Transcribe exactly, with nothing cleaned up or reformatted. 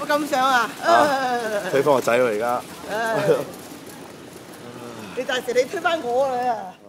咁想啊？ 推翻個仔喎而家。 你第時你推翻我啦！